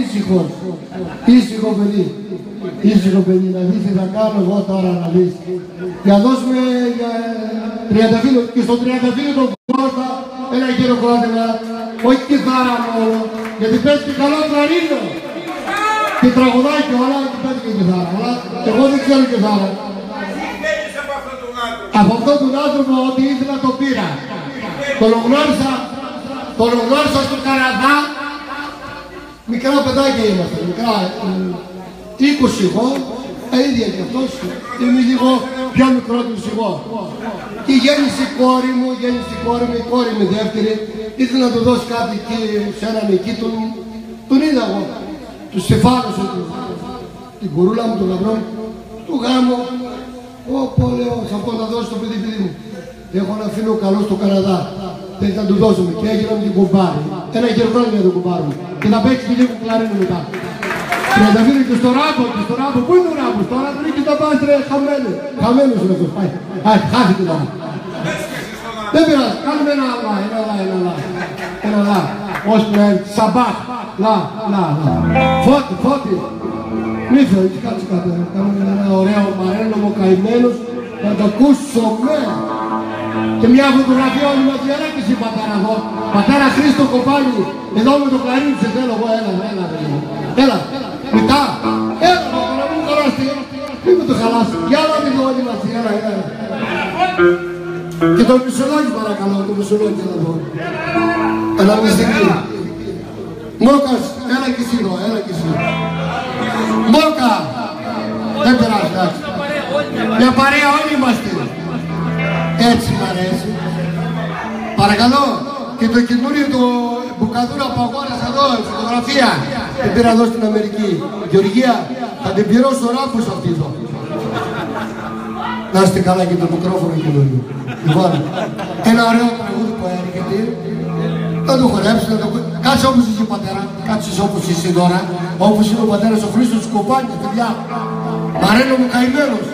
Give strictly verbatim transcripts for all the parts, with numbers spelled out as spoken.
ήσυχος, ήσυχο παιδί, ήσυχο παιδί, να δεις τι θα κάνω εγώ τώρα να δεις. Για δώσουμε για τριανταφύλλο και στο τριανταφύλλο τον Κώστα ένα χειροκρότημα, όχι κιθάρα μόνο, γιατί παίζει και καλό κλαρίνο. Και τραγουδάει και όλα και παίζει και κιθάρα, αλλά εγώ δεν ξέρω κιθάρα. Από αυτόν τον άνθρωπο ό,τι ήθελα το πήρα. Τον γνώρισα, τον γνώρισα στο Καναδά. Μικρά παιδάκια είμαστε, μικρά, είκοσι εγώ, τα ίδια κι αυτός, είμαι λίγο πιο μικρότερος εγώ. Και γέννησε η κόρη μου, γέννησε η κόρη μου, η κόρη μου δεύτερη, ήθελε να του δώσει κάτι εκεί, σε έναν εκεί, τον, τον είδα εγώ, του στεφάνωσα, την κουρούλα μου, τον γαμπρό μου, του γάμο, Ωπω λέω, σε αυτό θα δώσω το παιδί παιδί μου. Έχω ένα φίλο καλό στο Καναδά. Θέλει να του δώσουμε και έγινε με την κουμπάρη. Ένα χειροκρότημα για τον κουμπάρι μου. Και θα παίξει και λίγο κλαρίνο μετά. Τριανταφύλλο και στο Ράμπο, και στο Ράμπο. Πού είναι ο Ράμπος τώρα, δεν έχει τα πας ρε, χαμένο. Χαμένος είναι αυτός, πάει. Πάει, χάθηκε τώρα. Δεν πειράζει, κάνουμε ένα λα, ένα λα, ένα λα. Ένα λα, ώσπου να έρθει, σαμπάχ. Λα, λα, λα. Φώτη, φώτη. Μη φεύγεις, κάτσε κάτω, κάνουμε ένα ωραίο μαρένομο καημένος, να το ακούσουμε. Και μια φωτογραφία όλοι μας διαλέγει εσύ πατέρα εδώ. Πατέρα Χρήστο Κοπάνη, εδώ με το κλαρίνι σε θέλω εγώ, έλα, έλα, έλα. Έλα, μετά, έλα, πατέρα μου χαλάσει, μη με το χαλάσει. Για να δείτε όλοι μας, έλα, έλα. Και το μισολόγι παρακαλώ, το μισολόγι έλα εδώ. Έλα με στιγμή. Μόκας, έλα και εσύ εδώ, έλα και εσύ. Μόκα! Δεν περάσει, εντάξει. Μια παρέα όλοι είμαστε. Έτσι μ' αρέσει. Παρακαλώ. Και το καινούριο το μπουκαδούρα που αγόρασα εδώ, φωτογραφία. Την πήρα εδώ στην Αμερική. Γεωργία, θα την πληρώσω ράφους αυτή εδώ. Να είστε καλά και το μικρόφωνο καινούριο. Λοιπόν, ένα ωραίο τραγούδι που έρχεται. Να το χορέψει, να το... Κάτσε όπως είσαι πατέρα, κάτσε όπως είσαι τώρα, όπως είναι ο πατέρας ο Χρήστος Κοπάνης, παιδιά. Μαρένο μου καημένος.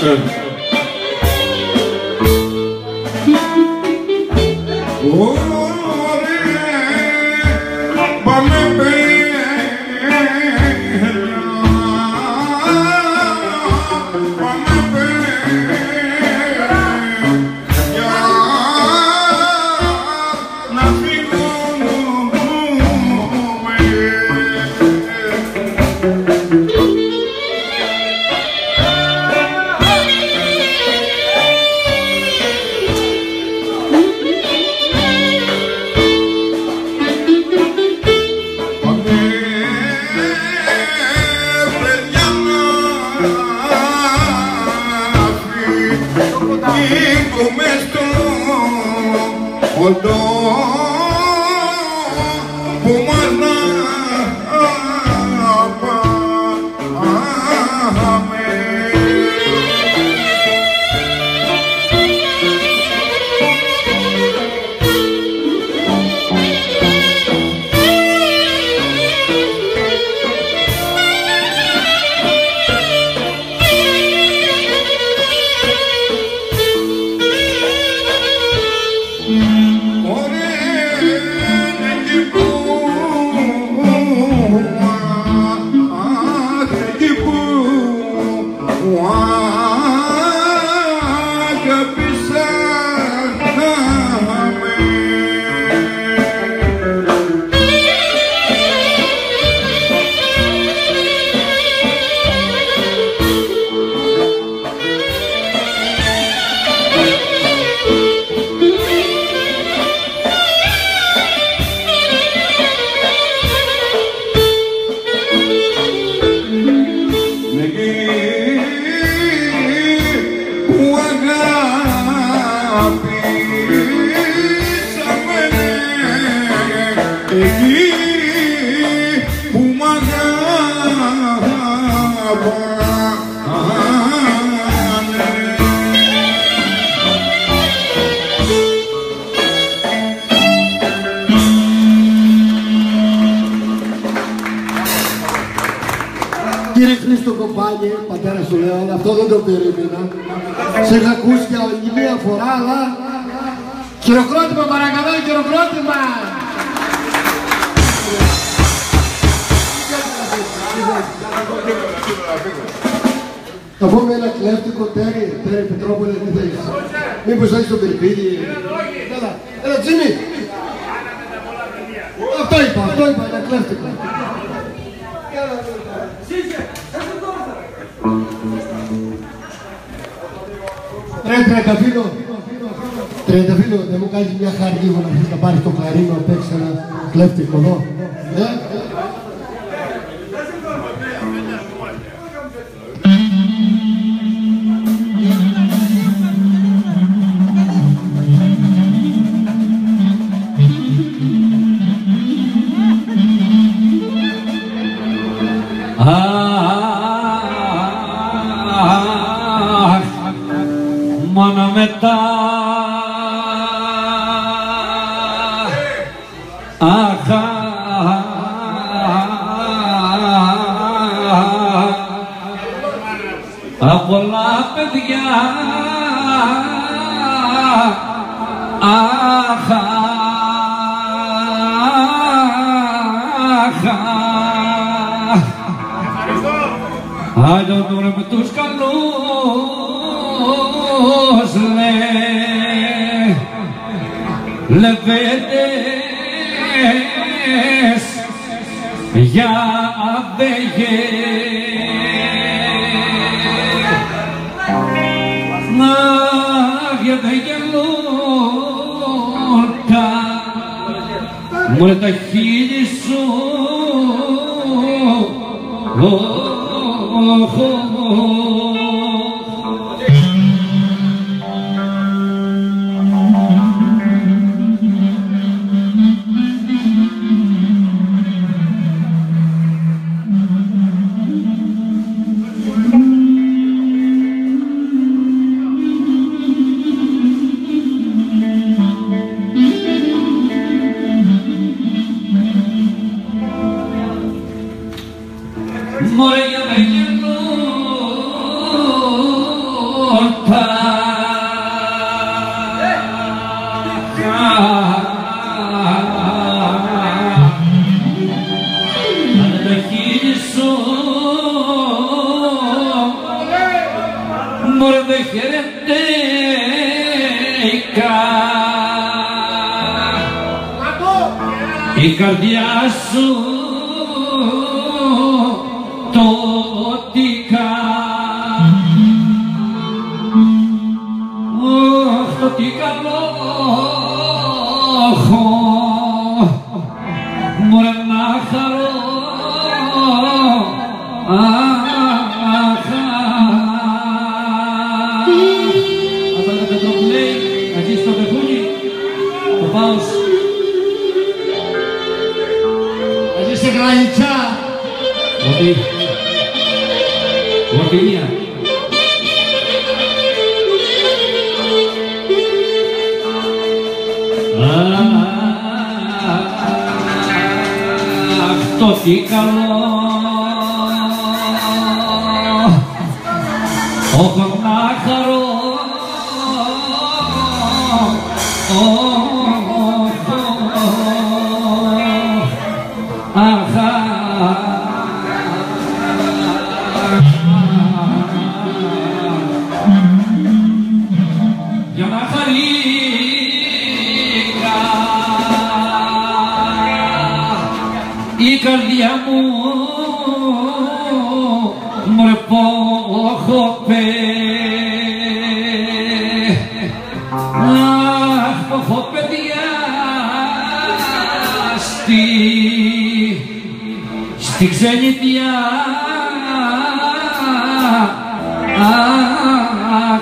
Κύριε Χρήστο Κομπάνη, πατέρα σου λέω, αυτό δεν το περίμενα. Σε είχα ακούσει για άλλη μία φορά, αλλά... Χειροκρότημα παρακαλώ, χειροκρότημα! Θα πούμε ένα κλέφτικο τέρι, τέρι Πετρόπολε, τι θέλεις. Μήπως έχεις τον Περπίδη. Έλα, έλα Τζίμι. Αυτό είπα, αυτό είπα, ένα κλέφτικο. Ρε Τρενταφύλλο, Τρενταφύλλο, δεν μου κάνεις μια χάρη λίγο να να πάρεις το κλαρίνο να παίξεις ένα κλέφτικο εδώ. Ε? Μόνο μετά αχα από πολλά παιδιά αχα Άντε τώρα με τους καλούς λε, λεβέντες για αβεγές. Να βγαίνε γελούτα, μωρέ τα χείλη σου, μωρέ για με γελούτα, μωρέ δε χαιρετέικα η καρδιά σου τότικα. Ωχ, το τι καλό έχω, μωρέ να χαρώ. Αυτό είναι το πέτρο που λέει, να ζήσει το πεθούνι, το πάως. Να ζήσει σε γρανιτσά. Ότι, Ορτινία. Αυτό τι καλό, όχι να χαρώ, αχα. Για να χαρήκα η καρδιά μου μωρέ πόχοπε, αχ πόχοπαιδιά στη, στη ξενιτιά, αχ.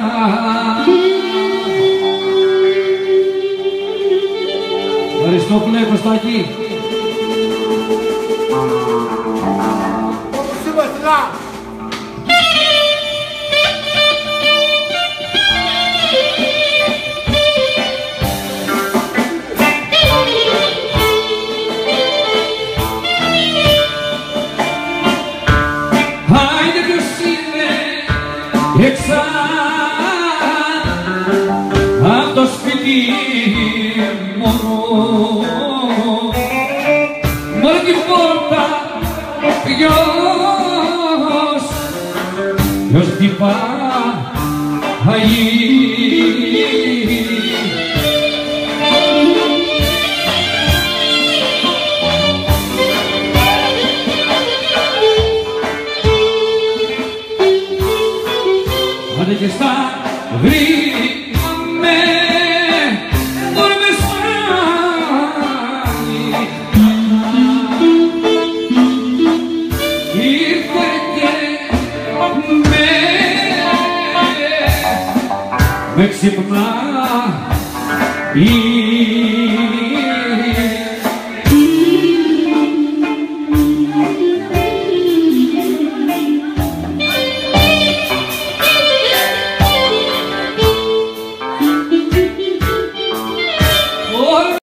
Ευχαριστώ πλέον Κωστάκη. Όπως είμαστε να. Άιντε ποιος είναι έξα απ' το σπίτι μόνο, μωρέ την πόρτα ποιος, ποιος χτυπάει. Άντε και στα βρήκαμε, μωρέ με σάνι, ήρθε και με, με ξυπνάει.